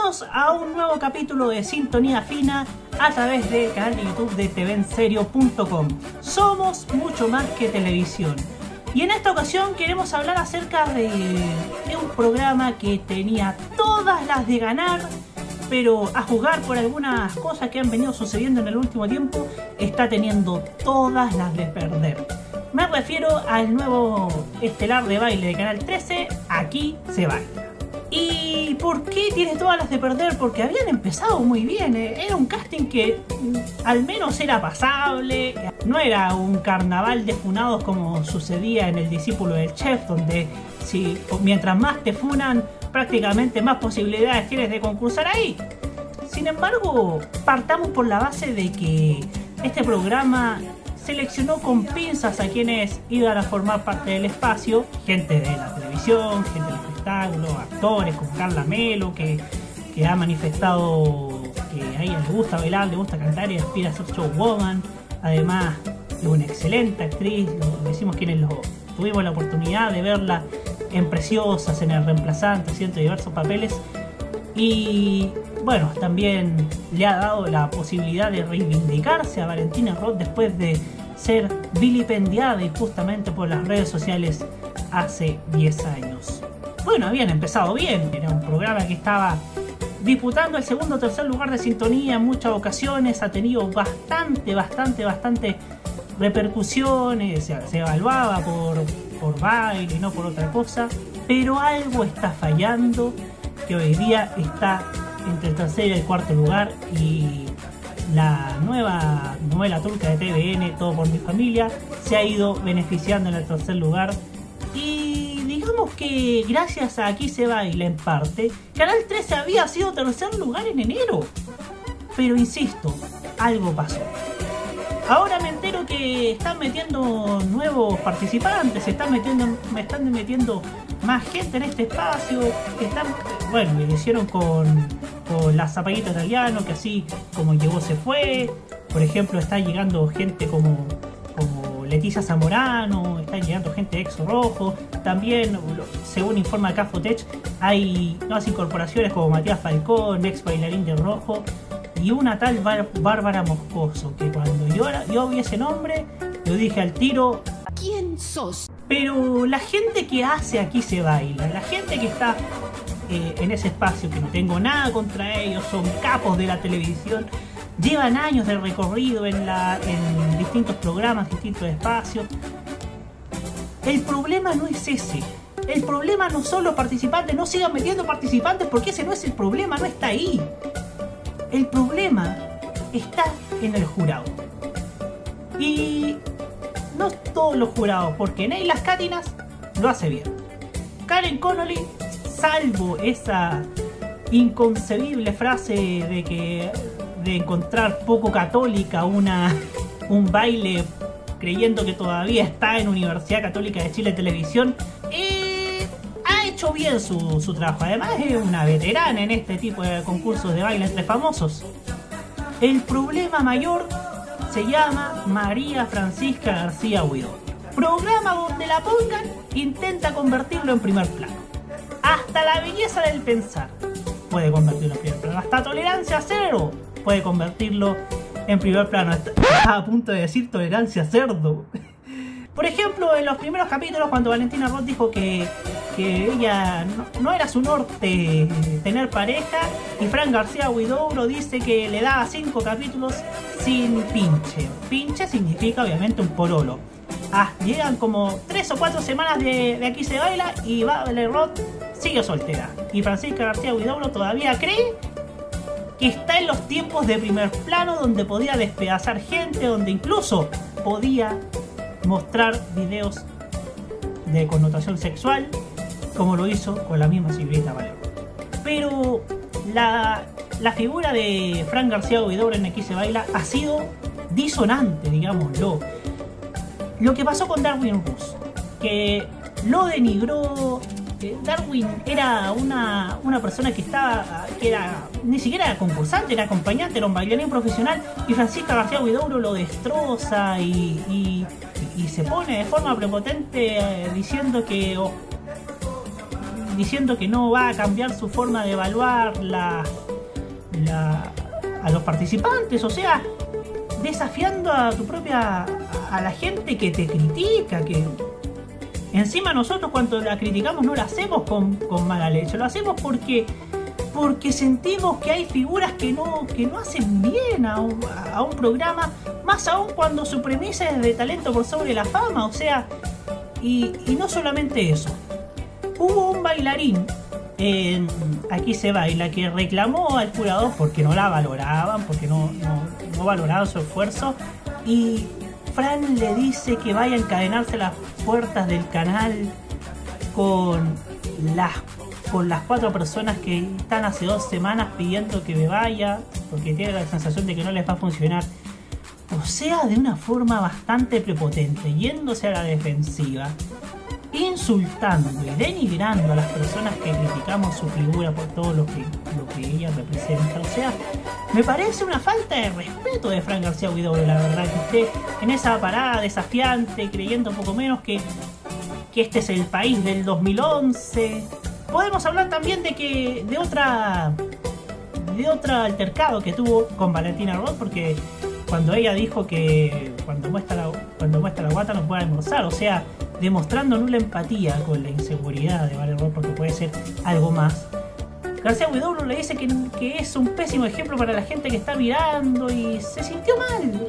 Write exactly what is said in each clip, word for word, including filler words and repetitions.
Bienvenidos a un nuevo capítulo de Sintonía Fina a través del canal de YouTube de te ven serio punto com. Somos mucho más que televisión. Y en esta ocasión queremos hablar acerca de, de un programa que tenía todas las de ganar, pero a juzgar por algunas cosas que han venido sucediendo en el último tiempo, está teniendo todas las de perder. Me refiero al nuevo estelar de baile de Canal trece, Aquí se baila. ¿Y por qué tiene todas las de perder? Porque habían empezado muy bien, ¿eh? Era un casting que mm, al menos era pasable, no era un carnaval de funados como sucedía en El discípulo del chef, donde si, mientras más te funan, prácticamente más posibilidades tienes de concursar ahí. Sin embargo, partamos por la base de que este programa seleccionó con pinzas a quienes iban a formar parte del espacio, gente de la televisión, gente del espectáculo, actores como Carla Melo, que, que ha manifestado que a ella le gusta bailar, le gusta cantar y aspira a ser showwoman, además de una excelente actriz. Decimos quienes lo, tuvimos la oportunidad de verla en Preciosas, en El Reemplazante, haciendo diversos papeles, y bueno, también le ha dado la posibilidad de reivindicarse a Valentina Roth después de ser vilipendiada injustamente por las redes sociales hace diez años. Bueno, habían empezado bien, era un programa que estaba disputando el segundo o tercer lugar de sintonía en muchas ocasiones, ha tenido bastante, bastante, bastante repercusiones, se, se evaluaba por, por baile y no por otra cosa, pero algo está fallando, que hoy día está entre el tercer y el cuarto lugar, y la nueva novela turca de T V N, Todo por mi familia, se ha ido beneficiando en el tercer lugar. Y digamos que gracias a Aquí se baila en parte, Canal trece había sido tercer lugar en enero. Pero insisto, algo pasó. Ahora me entero que están metiendo nuevos participantes, se están metiendo, me están metiendo más gente en este espacio, que están, bueno, me lo hicieron con, con la Zapallito Italiano, que así como llegó se fue. Por ejemplo, está llegando gente como, como Leticia Zamorano, están llegando gente de Exo Rojo. También, según informa Cafotech, hay nuevas incorporaciones como Matías Falcón, ex bailarín de Rojo, y una tal Bárbara Moscoso, que cuando yo, yo vi ese nombre, yo dije al tiro, ¿quién sos? Pero la gente que hace Aquí se baila, la gente que está eh, en ese espacio, que no tengo nada contra ellos, son capos de la televisión, llevan años de recorrido en, la, en distintos programas, distintos espacios. El problema no es ese. El problema no son los participantes, no sigan metiendo participantes porque ese no es el problema, no está ahí. El problema está en el jurado. Y no todos los jurados, porque Neil Las Cátinas lo hace bien. Karen Connolly, salvo esa inconcebible frase de que de encontrar poco católica una un baile creyendo que todavía está en Universidad Católica de Chile Televisión, eh, ha hecho bien su, su trabajo. Además es una veterana en este tipo de concursos de baile entre famosos. El problema mayor se llama María Francisca García Huidobro. Programa donde la pongan, intenta convertirlo en primer plano. Hasta la belleza del pensar puede convertirlo en primer plano. Hasta Tolerancia Cero puede convertirlo en primer plano. Estaba a punto de decir Tolerancia Cerdo. Por ejemplo, en los primeros capítulos, cuando Valentina Roth dijo que, que ella no, no era su norte tener pareja, y Fran García Huidobro dice que le daba cinco capítulos sin pinche. Pinche significa obviamente un pololo. Ah, llegan como tres o cuatro semanas de, de Aquí se baila y Vale Roth sigue soltera. Y Francisca García Huidobro todavía cree que está en los tiempos de primer plano, donde podía despedazar gente, donde incluso podía mostrar videos de connotación sexual, como lo hizo con la misma Silvita Valero. Pero la, la figura de Fran García Huidobro en Aquí se baila ha sido disonante, digámoslo. Lo que pasó con Darwin Russ, que lo denigró. Darwin era una, una persona que estaba, que era, ni siquiera era concursante, era acompañante, era un bailarín profesional, y Francisca García Huidobro lo destroza y, y, y se pone de forma prepotente eh, diciendo que oh, diciendo que no va a cambiar su forma de evaluar la, la, a los participantes, o sea, desafiando a tu propia, a la gente que te critica, que encima nosotros cuando la criticamos no la hacemos con, con mala leche, lo hacemos porque porque sentimos que hay figuras que no, que no hacen bien a un, a un programa, más aún cuando su premisa es de talento por sobre la fama, o sea, y, y no solamente eso. Hubo un bailarín en Aquí se baila que reclamó al jurado porque no la valoraban, porque no, no, no valoraban su esfuerzo, y Fran le dice que vaya a encadenarse a las puertas del canal con las con las cuatro personas que están hace dos semanas pidiendo que me vaya porque tiene la sensación de que no les va a funcionar. O sea, de una forma bastante prepotente, yéndose a la defensiva, insultando y denigrando a las personas que criticamos su figura por todo lo que, lo que ella representa. O sea, me parece una falta de respeto de Fran García Huidobro, la verdad, que esté en esa parada desafiante, creyendo poco menos que, que este es el país del dos mil once. Podemos hablar también de que de otra de otro altercado que tuvo con Valentina Roth, porque cuando ella dijo que cuando muestra la, cuando muestra la guata no puede almorzar, o sea, demostrando nula empatía con la inseguridad de Valentina Roth, porque puede ser algo más. García Huidobro le dice que, que es un pésimo ejemplo para la gente que está mirando y se sintió mal.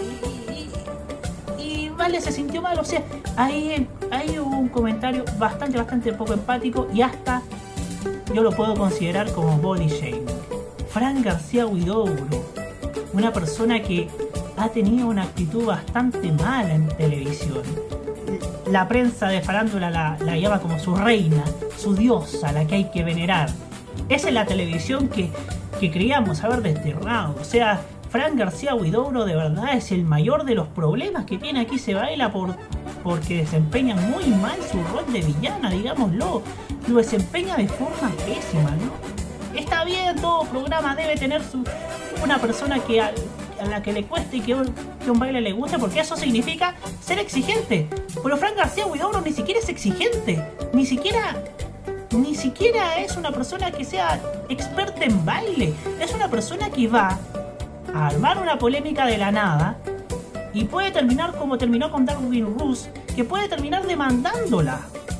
Y, y, y Vale se sintió mal, o sea, ahí, ahí hubo un comentario bastante, bastante poco empático y hasta yo lo puedo considerar como body shaming. Fran García Huidobro, una persona que ha tenido una actitud bastante mala en televisión. La prensa de farándula la, la llama como su reina, su diosa, la que hay que venerar. Esa es la televisión que, que creíamos haber desterrado. O sea, Fran García Huidobro de verdad es el mayor de los problemas que tiene Aquí se baila por, porque desempeña muy mal su rol de villana, digámoslo. Lo desempeña de forma pésima, ¿no? Está bien, todo programa debe tener su, una persona que a, a la que le cueste y que un, que un baile le guste, porque eso significa ser exigente. Pero Fran García Huidobro ni siquiera es exigente, ni siquiera... Ni siquiera es una persona que sea experta en baile. Es una persona que va a armar una polémica de la nada y puede terminar como terminó con Darwin Roos, que puede terminar demandándola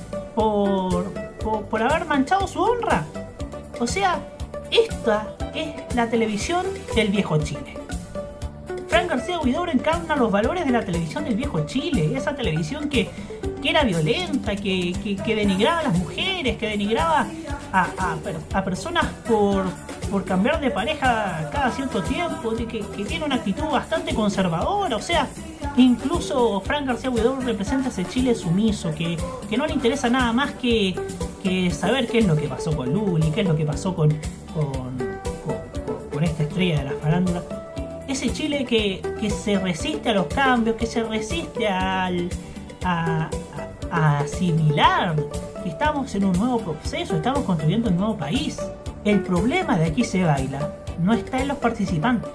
por, por, por haber manchado su honra. O sea, esta es la televisión del viejo Chile. Fran García Huidobro encarna los valores de la televisión del viejo Chile. Esa televisión que... que era violenta, que, que, que denigraba a las mujeres, que denigraba a, a, a personas por, por cambiar de pareja cada cierto tiempo, que, que tiene una actitud bastante conservadora. O sea, incluso Fran García Huidobro representa ese Chile sumiso, que, que no le interesa nada más que, que saber qué es lo que pasó con Luli, qué es lo que pasó con, con, con, con esta estrella de la farándula. Ese Chile que, que se resiste a los cambios, que se resiste al... A, a, a asimilar que estamos en un nuevo proceso, estamos construyendo un nuevo país. El problema de Aquí se baila no está en los participantes.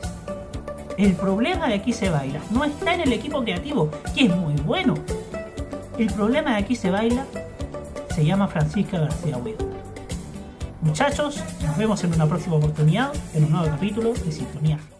El problema de Aquí se baila no está en el equipo creativo, que es muy bueno. El problema de Aquí se baila se llama Francisca García Huidobro. Muchachos, nos vemos en una próxima oportunidad, en un nuevo capítulo de Sintonía.